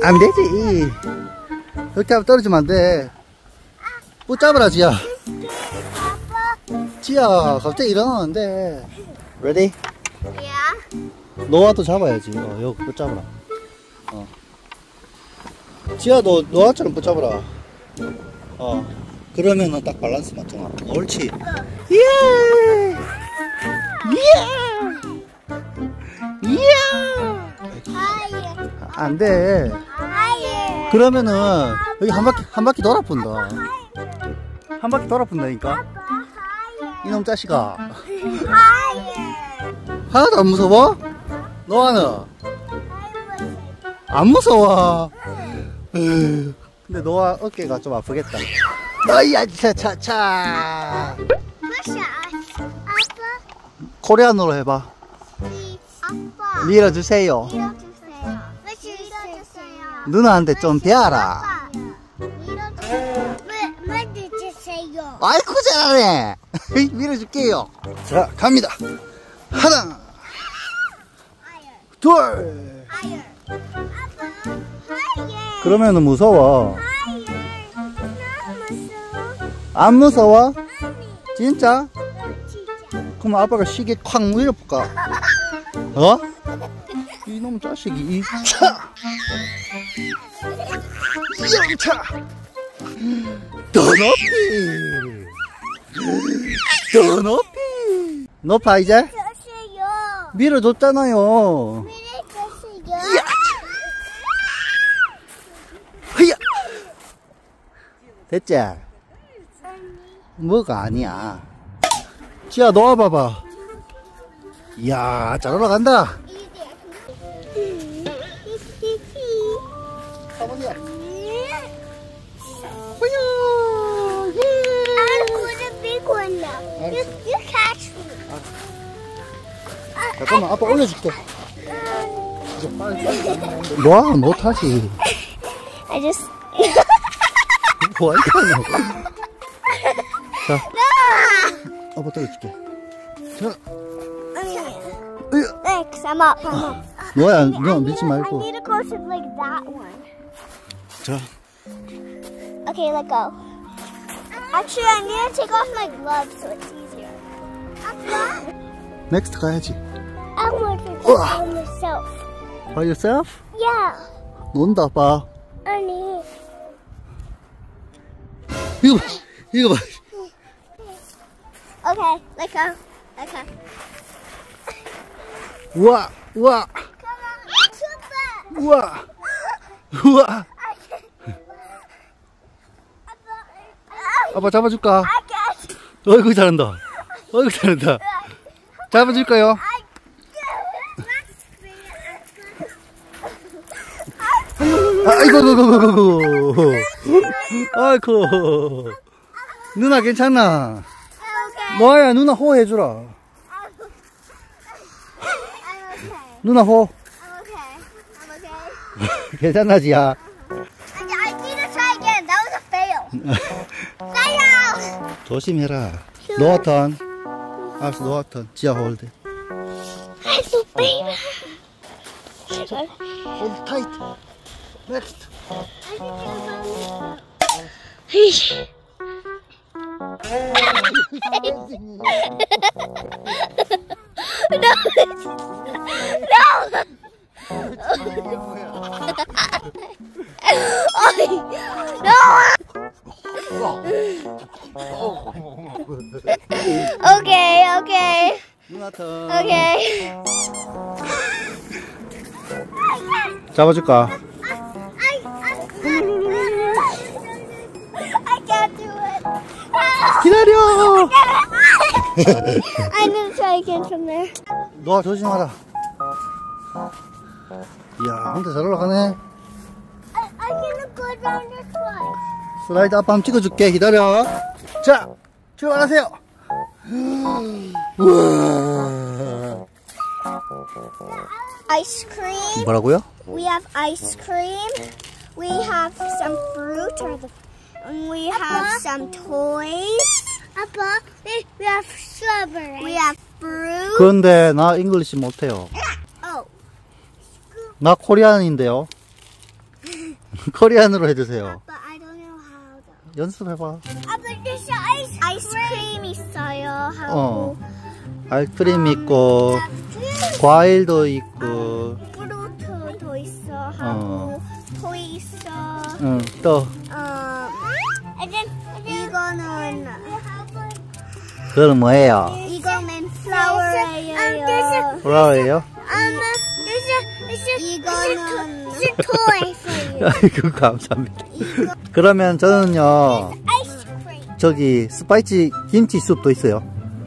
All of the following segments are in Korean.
안 되지. 이렇게 하면 떨어지면 안 돼. 붙잡아라, 지야. 지야, 갑자기 일어나는데. Ready? Yeah. 노아도 잡아야지. 여기 붙잡아라. 지야, 노아처럼 붙잡아라. 그러면은 딱 밸런스 맞잖아. 옳지. 예! 예! 예! 안 돼. 그러면은 여기 한 바퀴 돌아푼다. 한 바퀴 돌아푼다니까. 이놈 자식아. 하나도 안 무서워? 노아는? 안 무서워. 근데 노아 어깨가 좀 아프겠다. 너야 차차차. 코리안어로 해봐. 밀어주세요. 누나한테 좀 배워라. 밀어주세요. 아이고 잘하네. 밀어줄게요. 자, 갑니다. 하나, 둘. 그러면은 무서워. 안 무서워? 진짜? 그럼 아빠가 시계 콱 물려볼까? 이놈 자식이. 차! 영차! 더 높이! 더 높이! 높아 이제? 밀어줬잖아요. 흐야! 됐지? 뭐가 아니야. 지야 놓아봐봐. 이야, 잘 올라간다. 가보자. You catch me. 잠깐만, 아빠 올려줄게. 와, 못하지. I just. 뭐 하냐고. 자, 아빠 떨어줄게. 자, Thanks, I'm up. 뭐야, 너 밀지 I 말고. need to go to like that one. 자, Okay, let go. Actually, I need to take off my gloves so it's easier. 넥스트 가야지. I want to do it by myself. By yourself? Yeah. 논다, 봐. Ernie. 이거 봐, 이거 봐. Okay, let go. Let go. 우와, 우와, Come on, super. 우와, 우와. 아빠 잡아줄까? I got. 어이구 잘한다. 어이구 잘한다. 잡아줄까요? 아이고, 아이고. 누나 괜찮나? Okay. 뭐야, 누나 호 해주라. I'm okay. 누나 호. I'm okay. I'm okay. 괜찮나, 지야? I need to try again. That was a fail. Fail. 조심해라. 노아 턴. 알았어, 노아 턴. 지야 홀드. I'm so bad. 홀드 타이트. 넥스트. Okay, okay. 누나 턴. Okay. 잡아줄까? I can't do it. 기다려. I need to try again from there. 노아 조심하라. 이야, 혼자 잘 올라가네. I can go down this way. 슬라이드 아빠 한번 찍어줄게. 기다려. 자, 출발하세요. 우와. Ice cream. 뭐라고요? We have ice cream. We have some fruit, and we have some toys. Papa, we have strawberry. We have fruit. 그런데 나 잉글리시 못해요. Oh. 나 코리안인데요. 코리안으로 해주세요. But I don't know how though. 연습해봐. But there's ice cream 있어요. 하고 아이스크림 있고 과일도 있고 프루트도 있어. 하고 토이 있어. 응, 또 이거는 그건 뭐예요? 이거는 플라워예요. 플라워예요? 이거는 toy for you. 아이고 감사합니다. 그러면 저는요 아이스크림. 저기 스파이시 김치 숲도 있어요.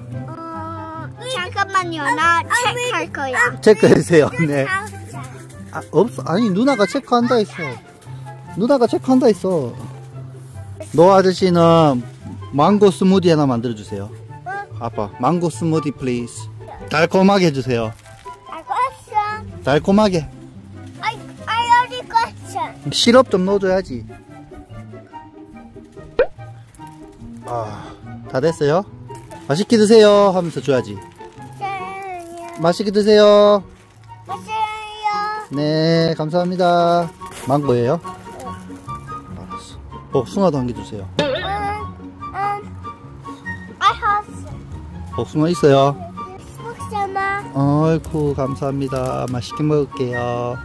잠깐만요. 나 체크할 거야. 체크해주세요. 네. 아, 없어. 아니 누나가 체크한다 했어. 누나가 체크한다 했어. 노 아저씨는 망고 스무디 하나 만들어주세요. 아빠 망고 스무디 플리즈. 달콤하게 해주세요. 알겠어. 달콤하게. I already got some. 시럽 좀 넣어줘야지. 다 됐어요? 맛있게 드세요 하면서 줘야지. 맛있게 드세요. 맛있어요. 네 감사합니다. 망고예요? 알았어. 복숭아도 한 개 주세요. I have some. 복숭아 있어요? 복숭아. 아이쿠 감사합니다. 맛있게 먹을게요.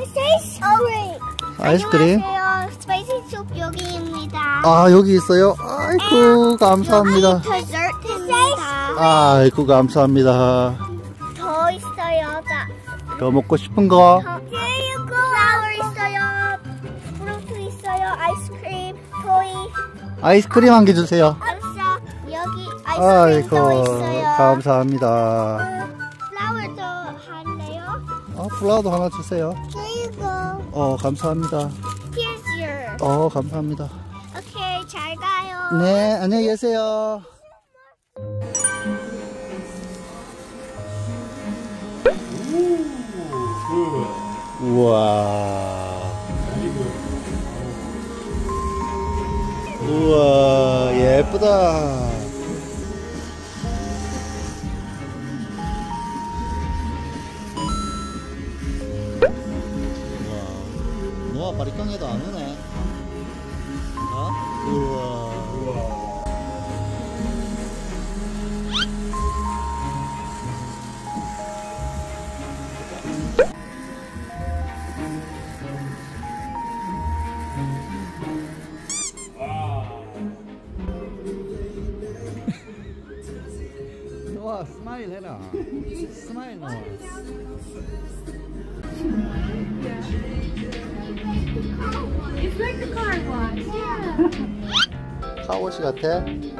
아이스크림? 안녕하세요. 스파이시 숲 여기입니다. 아 여기 있어요? 아이쿠 감사합니다. 여기 데저트입니다. 아이쿠 감사합니다. 더 있어요. 더 먹고 싶은 거? 플라워 있어요. 프루트 있어요. 아이스크림, 토이. 아이스크림 한 개 주세요. 여기 아이스크림 더 있어요. 감사합니다. 플라워도 할래요? 플라워도 하나 주세요. 그리고 감사합니다. Here's your. 감사합니다. 오케이, 잘 가요. 네, 안녕히 계세요. 우와. 우와, 예쁘다. 우와, 바리깡에도 안 오네. 우와. 노아 스마일 해라. 스마일 노아. It's like the car wash. Yeah. 카워시 같아?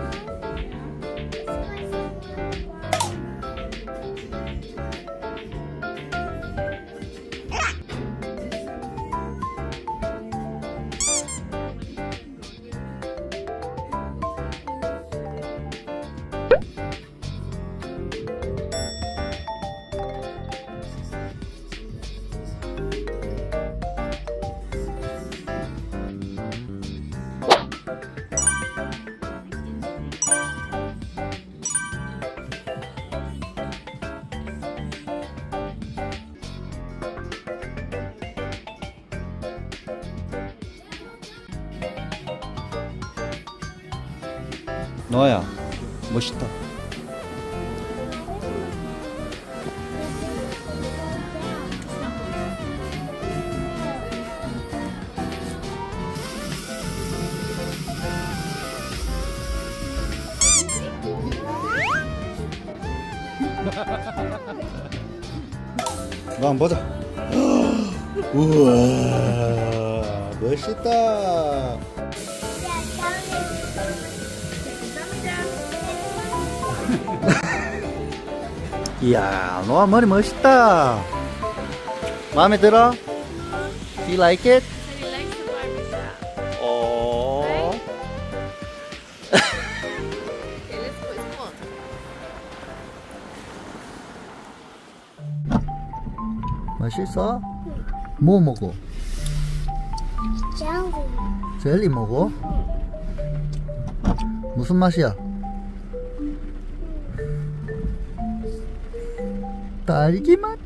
노아야 멋있다. 너 한번 보자. 우와 멋있다. 이야, 노아 머리 멋있다. 마음에 들어? Do you like it? He likes the barbershop. 오. Okay, let's go. It's cool. 맛있어? 뭐 먹어? 젤리 먹어? 무슨 맛이야? 딸기 맛?